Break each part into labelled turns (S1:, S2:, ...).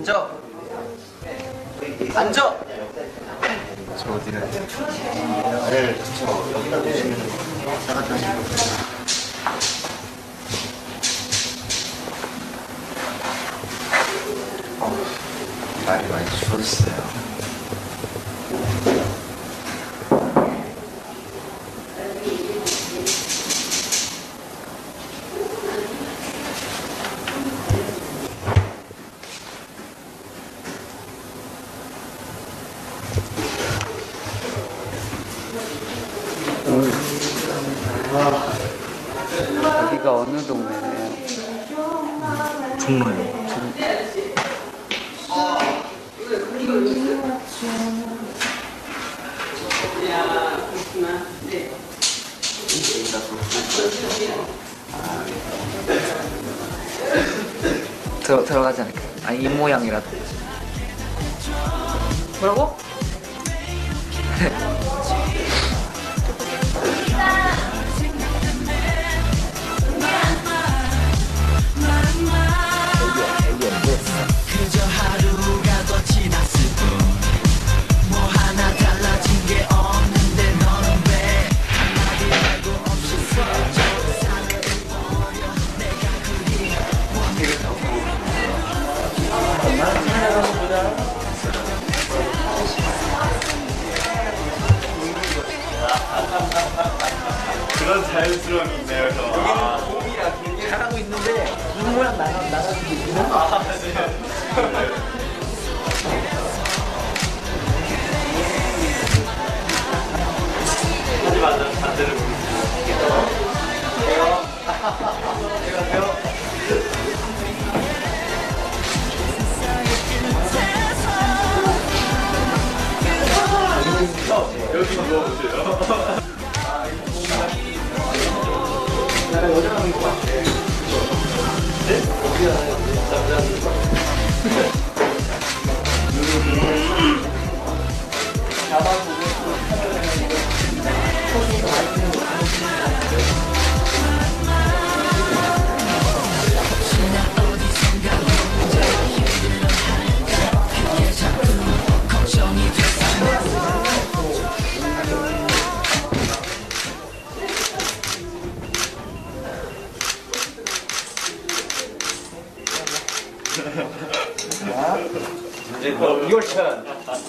S1: 앉아. 앉아.
S2: 저 어디를? 네, 저 여기다 놓으시면 나갔다 오시면. 날이 많이 추웠어요.
S1: 여기가 어느 동네예요?
S2: 종로요.
S1: 들어가지 않을까? 아, 이 모양이라도. 뭐라고?
S3: 그저 하루가 더 지났을 뿐 뭐 하나 달라진 게 없는데 너는 왜 한마디 말고 없이 써져 사는 버려 내가 그리
S2: 그런 자연스러움이 있네요, 저.
S1: 여기는 곰이랑 굉장히 잘하고 있는데 눈 모양 나가는 게 있는 거.
S2: 하지 마자, 반대를 여기 누워보세요.
S1: 나랑 여자랑인 것 같아. 네?
S2: 이제 너 이걸 차.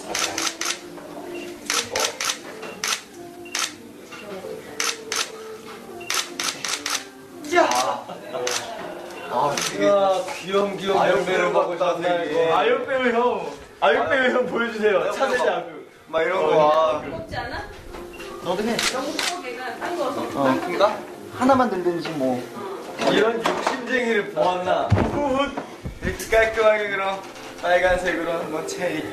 S2: 귀염귀염 아육배를 먹고 싶네. 아육배를 형 보여주세요. 차세지 않고 막 이런 거.
S4: 먹지 않아?
S1: 너도 해.
S4: 너무 소고기가 딴 거.
S1: 그니까? 하나만 들든지 뭐.
S2: 이런 욕심쟁이를 보았나? 후훗 이렇게 깔끔하게 그럼 빨간색으로 한번 체리.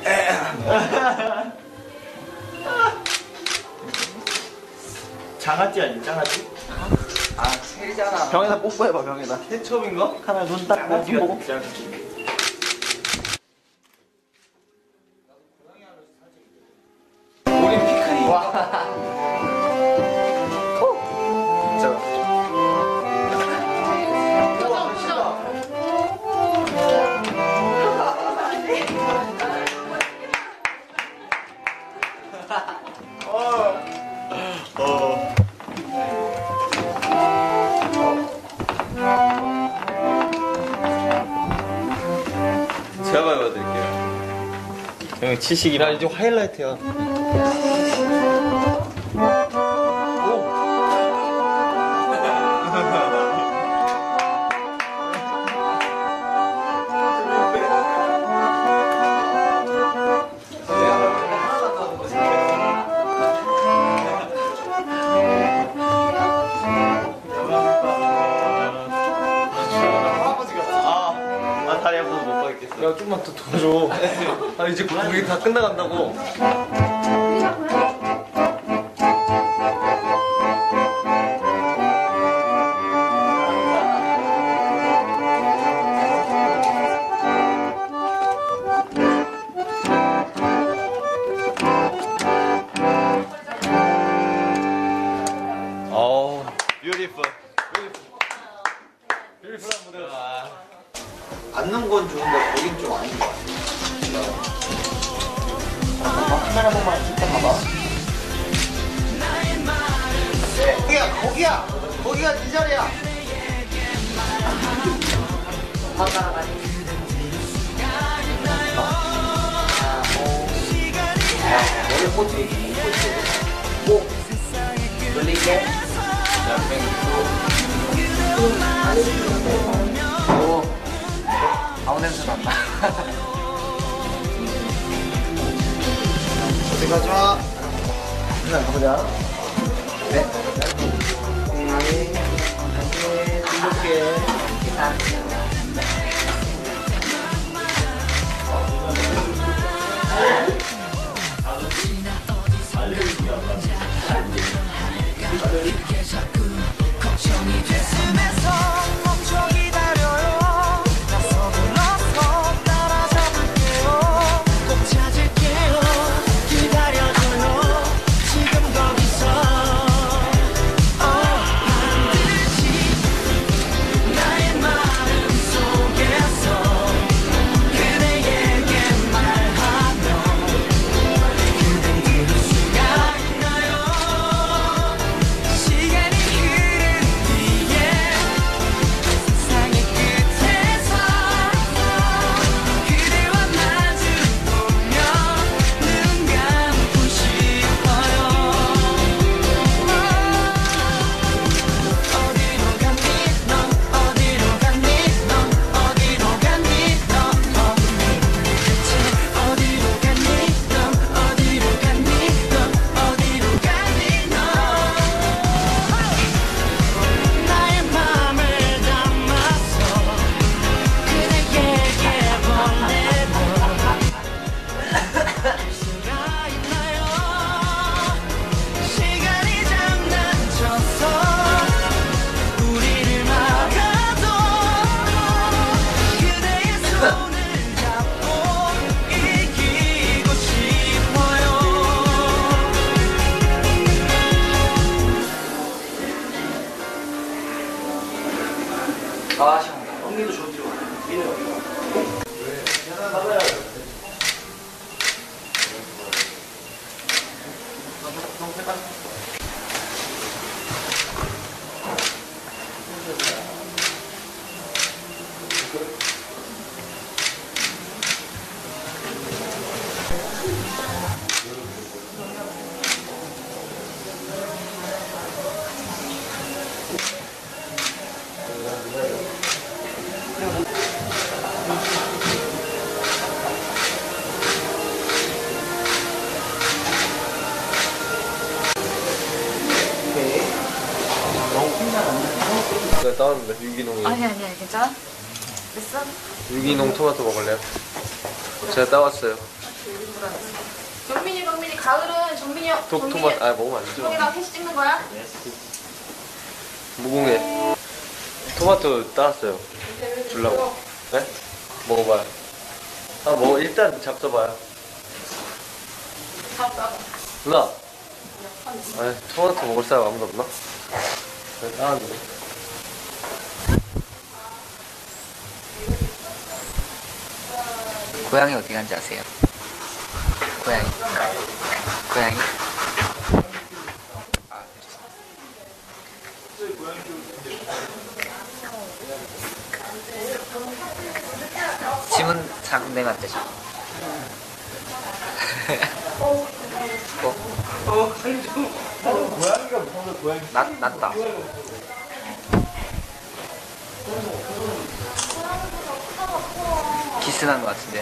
S2: 장아찌 아니 장아찌?
S1: 아, 체리잖아.
S5: 병에다 뽀뽀해봐 병에다.
S2: 케첩인가?
S5: 카메라 눈 딱, 눈 보고.
S2: 우린 피크닉. 제가 밟아드릴게요. 형 치식이라 이제 하이라이트야. 다리 아파서 못 가겠어. 야, 좀만 더 도와줘. 아, 이제 우리 다 끝나간다고. 어우, 뷰티풀. 뷰티풀한 무대다.
S5: 앉는 건 좋은데 거긴 좀 아닌 것 같아.
S1: 카메라 보면 진짜 봐봐. 거기가 네 자리야. 머리 꼬치. 꼭 돌리게. 오, 아무 냄새 난다. 어디 가자. 그냥 가보자. 네. 이렇게.
S3: 걱정이 됐음에서 멈춰 기다려요. 나 서둘러서 따라잡을게요. 꼭 찾을게요. 기다려줘요. 지금 거기서 반드시 나의 마음 속에서 그대에게 말하면 그댄 들을 수가 있나요? 시간이 흐른 뒤에 세상의 끝에서 그대와 마주보면 눈 감고 싶어요. 어디로 갔니 넌 어디로 갔니 넌 어디로 갔니 넌 대체 어디로 갔니 넌 어디로 갔니 넌 어디로 갔니 넌 나의 맘을 담아서 그대에게 보내면 수가 있나요? 시간이 장난쳐서 우리를 막아도 그대의 손을 잡고 이기고 싶어요.
S1: 아, 시원하다. 언니도 좋죠. 민우 여기가.
S2: 내가 따왔는데 유기농이.
S4: 아니야 괜찮아? 됐어?
S2: 유기농 토마토 먹을래요? 제가 따왔어요.
S4: 정민이 가을은 정민이
S2: 토마토 먹으면 안 되죠.
S4: 형이랑 셋이 찍는 거야?
S2: 무궁해. 토마토 따왔어요. 주려고. 네? 먹어봐요. 일단 잡숴봐요. 누나. 토마토 먹을 사람 아무도 없나? 네, 따왔는데.
S5: 고양이 어디 간지 아세요? 고양이. 짐은 작은 데만 되죠.
S1: 고양이가 무슨 고양이?
S5: 낫다. 기스난 것 같은데.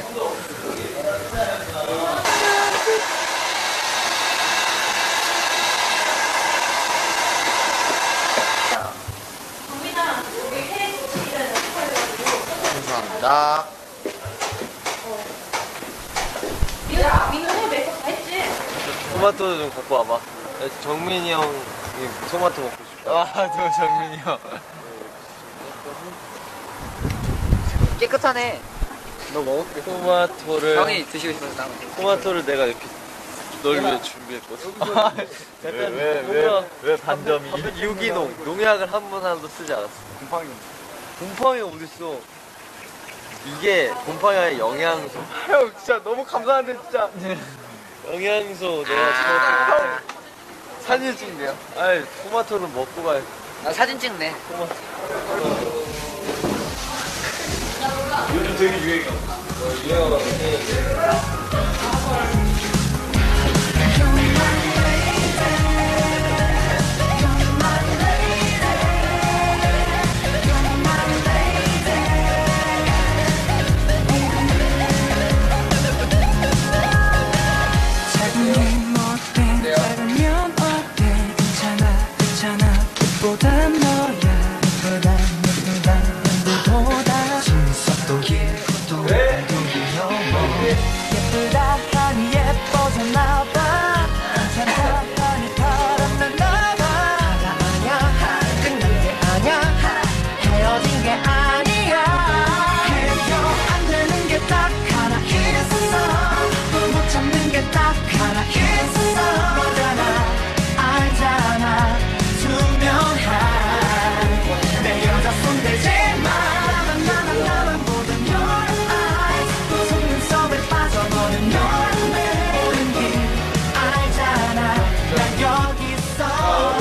S1: 감사합니다.
S4: 민우 해 메이크업 다 했지?
S2: 토마토 좀 갖고 와봐. 정민이 형이 토마토 먹고 싶다. 저 정민이 형.
S5: 깨끗하네.
S2: 너 먹을게. 토마토를.
S5: 형이 드시고 싶어서 나온 거.
S2: 토마토를 내가 이렇게 널 위해 준비했거든. 왜 반점이? 유기농 농약을 한 번 하나도 쓰지 않았어. 곰팡이 어딨어? 이게 곰팡이의 영양소. 형 진짜 너무 감사한데 진짜. 영양소 내가 형 사진 찍네요. 아이 토마토는 먹고 가야.
S5: 나 사진 찍네.
S2: 요즘 되게 유행이야.
S3: 예쁘다 하니 예뻐졌나봐 괜찮다 하니 바람났나봐 하가 아냐 끝난 게 아냐 헤어진 게 아니야 해결 안 되는 게 딱 하나 있어 못 참는 게 딱 하나 있어 너잖아 알잖아 투명한 내 여자 손대지마 나만 보던 your eyes 속눈썹에 빠져버린 너를 오는 길 알잖아 난 여기 있어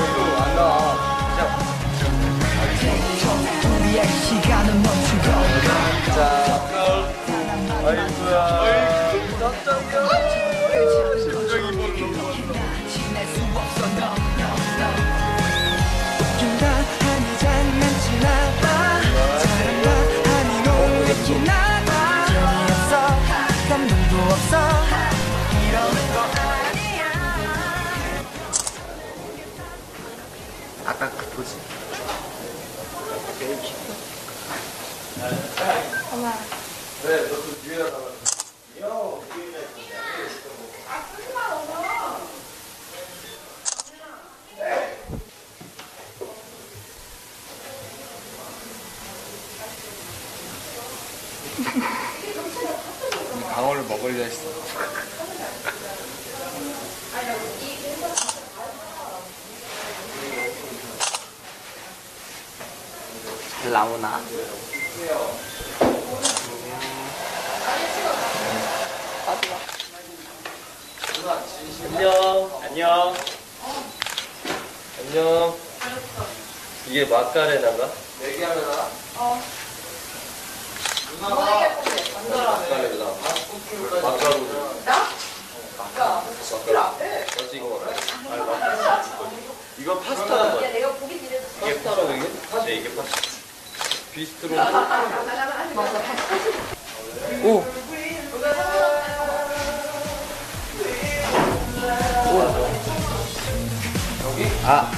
S3: 우리의 시간은 멈추고
S2: 아이고야. 심장이
S3: 지낼 수 없어 no 웃긴다 하니 장난치나봐 잘한다 하니 놀래키나봐 재미없어 감동도 없어 이러는 거 아니야
S5: 아까 그 포즈.
S4: 엄마.
S2: 네, 너도 뒤에다 달라. 방어를 먹으려 했어.
S5: 잘 나오나?
S2: 안녕. 안녕. 안녕. 이게 마카레나인가? 얘기하려나? 마카레나. 마카로니. 나? 마카로니. 맞지 이거 마카로니. 아니 마카로니. 이거 파스타란 말이야.
S4: 내가 보기 드려도
S2: 이게 파스타라고 이게? 네 이게 파스타. 비스트로.
S5: 오! 아!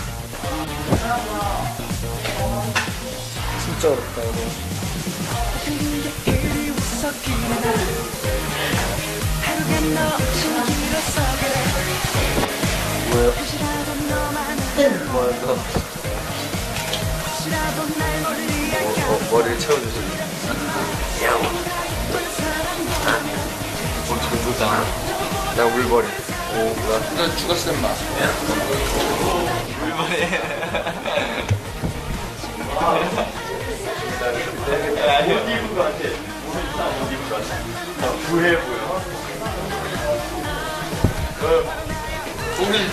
S5: 진짜 어렵다 이거.
S2: 뭐야? 뭐야 너? 머리를 채워주시네. 전도장. 나 울버리. 오, 뭐야? 너 죽었어, 인마. 울버리. 야, 옷 입은 거 같아. 옷 입은 거 같아. 부해 보여. 고민.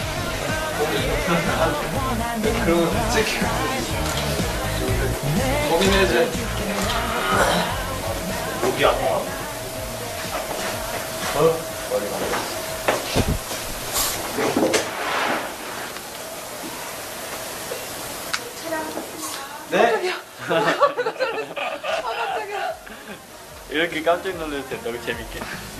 S2: 그러고 찍혀. 고민해야지. 목이 아파. 네? 이렇게 깜짝 놀라도 돼. 너무 재밌게.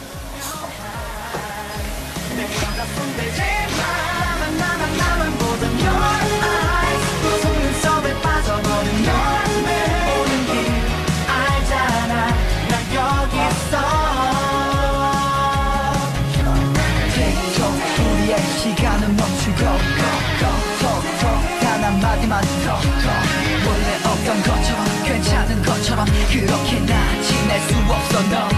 S3: 나만 보던 your eyes 속눈썹에 빠져버린 너를 오는 길 알잖아 난 여기 있어 틱톡 우리의 시간은 멈추고 톡톡 단 한마디만 더 원래 없던 것처럼 괜찮은 것처럼 그렇게 나 지낼 수 없어 너